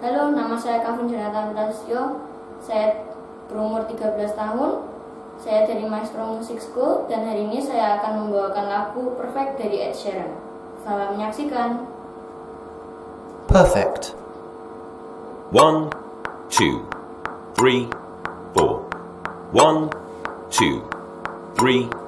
Halo, nama saya Prasetio. Saya berumur 13 tahun. Saya dari Maestro Music School dan hari ini saya akan membawakan lagu Perfect dari Ed Sheeran. Selamat menyaksikan. Perfect. 1, 2, 3, 4. 1, 2, 3,